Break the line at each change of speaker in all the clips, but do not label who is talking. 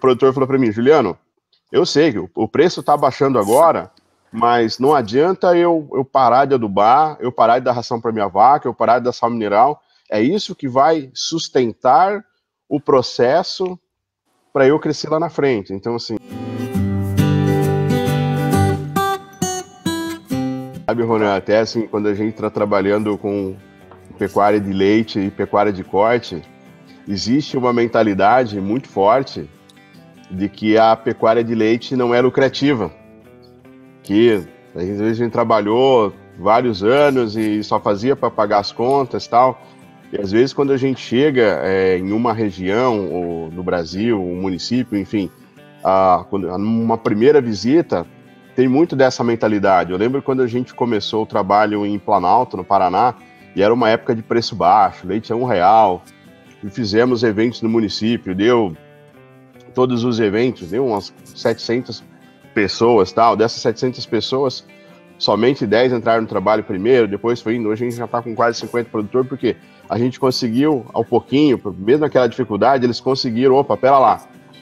produtor falou para mim, Juliano, eu sei que o preço está baixando agora, mas não adianta eu parar de adubar, eu parar de dar ração para minha vaca, eu parar de dar sal mineral. É isso que vai sustentar o processo para eu crescer lá na frente. Então, assim... Sabe, Ronan, até assim, quando a gente está trabalhando com pecuária de leite e pecuária de corte, existe uma mentalidade muito forte de que a pecuária de leite não é lucrativa. Que às vezes a gente trabalhou vários anos e só fazia para pagar as contas e tal. E às vezes quando a gente chega em uma região, ou no Brasil, um município, enfim, numa primeira visita, tem muito dessa mentalidade. Eu lembro quando a gente começou o trabalho em Planalto, no Paraná, e era uma época de preço baixo, leite a R$1, e fizemos eventos no município, todos os eventos, deu umas 700 pessoas, tal. Dessas 700 pessoas, somente 10 entraram no trabalho primeiro, depois foi indo. Hoje a gente já está com quase 50 produtores, porque a gente conseguiu, ao pouquinho, mesmo aquela dificuldade, eles conseguiram, opa, pera lá,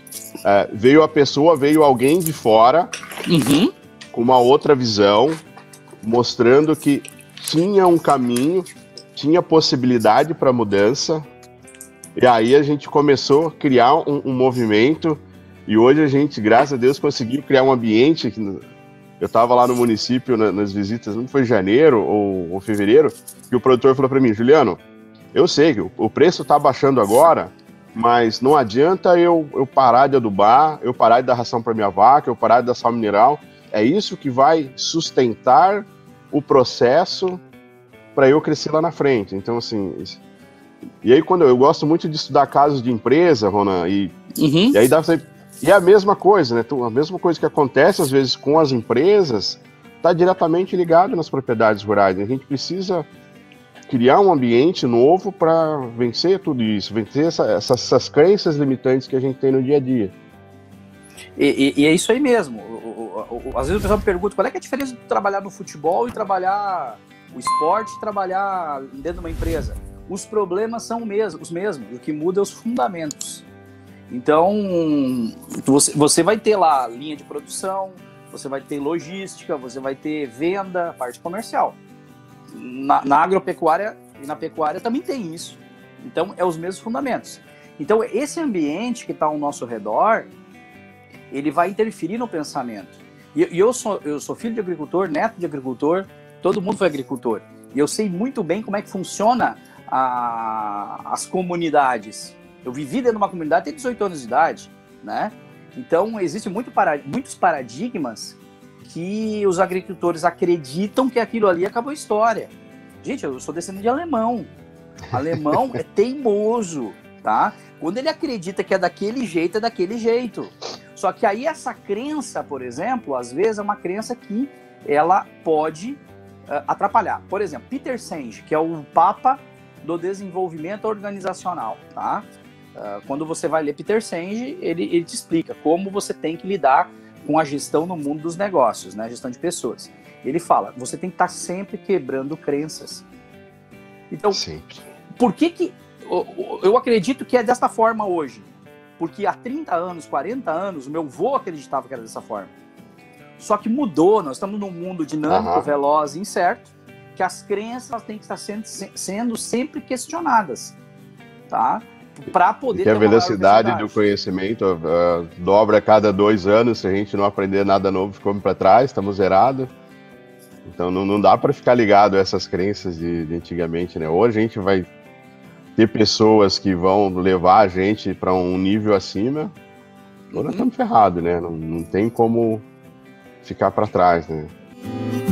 veio alguém de fora, com uma outra visão, mostrando que tinha um caminho, tinha possibilidade para mudança, e aí a gente começou a criar um movimento, e hoje a gente, graças a Deus, conseguiu criar um ambiente. Eu estava lá no município, nas visitas, não foi janeiro ou fevereiro, que o produtor falou para mim, Juliano, eu sei que o preço está baixando agora, mas não adianta eu parar de adubar, eu parar de dar ração para minha vaca, eu parar de dar sal mineral. É isso que vai sustentar o processo para eu crescer lá na frente. Então, assim... E aí, quando eu gosto muito de estudar casos de empresa, Ronan, e aí e é a mesma coisa, né? A mesma coisa que acontece, às vezes, com as empresas, está diretamente ligado nas propriedades rurais. A gente precisa criar um ambiente novo para vencer tudo isso, vencer essas crenças limitantes que a gente tem no dia a dia.
E é isso aí mesmo. Às vezes o pessoal me pergunta qual é que é a diferença de trabalhar no futebol e trabalhar o esporte e trabalhar dentro de uma empresa. Os problemas são os mesmos, o que muda é os fundamentos. Então, você vai ter lá linha de produção, você vai ter logística, você vai ter venda, parte comercial. Na agropecuária e na pecuária também tem isso. Então, é os mesmos fundamentos. Então, esse ambiente que está ao nosso redor, ele vai interferir no pensamento. E eu sou filho de agricultor, neto de agricultor, todo mundo foi agricultor. E eu sei muito bem como é que funciona as comunidades. Eu vivi dentro de uma comunidade até 18 anos de idade, né? Então, existem muitos paradigmas que os agricultores acreditam que aquilo ali acabou a história. Gente, eu sou descendente de alemão. Alemão é teimoso, tá? Quando ele acredita que é daquele jeito, é daquele jeito. Só que aí essa crença, por exemplo, às vezes é uma crença que ela pode atrapalhar. Por exemplo, Peter Senge, que é o papa do desenvolvimento organizacional, tá? Quando você vai ler Peter Senge, ele te explica como você tem que lidar com a gestão no mundo dos negócios, né? Gestão de pessoas. Ele fala, você tem que estar sempre quebrando crenças. Então, sempre. Por que eu acredito que é dessa forma hoje? Porque há 30 anos, 40 anos, o meu avô acreditava que era dessa forma. Só que mudou, nós estamos num mundo dinâmico, veloz e incerto, que as crenças têm que estar sendo sempre questionadas, tá? Para poder
ter a velocidade do conhecimento dobra a cada 2 anos. Se a gente não aprender nada novo, ficamos para trás, estamos zerados. Então não dá para ficar ligado a essas crenças de antigamente, né? Ou a gente vai ter pessoas que vão levar a gente para um nível acima, ou nós estamos ferrados, né? Não tem como ficar para trás, né?